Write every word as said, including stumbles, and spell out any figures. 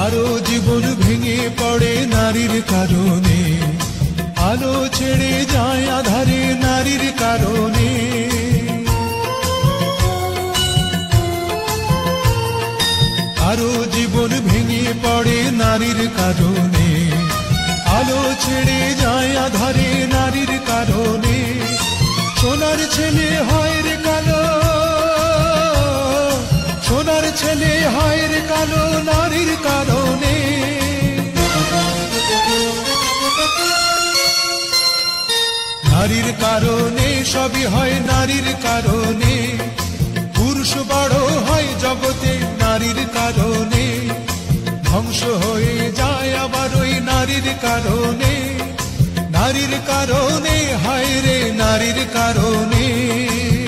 কারো জীবন ভেঙে পড়ে নারীর কারণে, আলো ছেড়ে যায় আধারে নারীর কারণে। কারো জীবন ভেঙে পড়ে নারীর কারণে, আলো ছেড়ে যায় আধারে নারীর কারণে। সোনার ছেলে হয় রে কালো, সোনার ছেলে হয় রে কালো নারীর কারণে। নারীর কারণে সবই হয় নারীর কারণে, পুরুষ বড় হয় জগতে নারীর কারণে, ধ্বংস হয়ে যায় আবার ওই নারীর কারণে। নারীর কারণে হায় রে নারীর কারণে।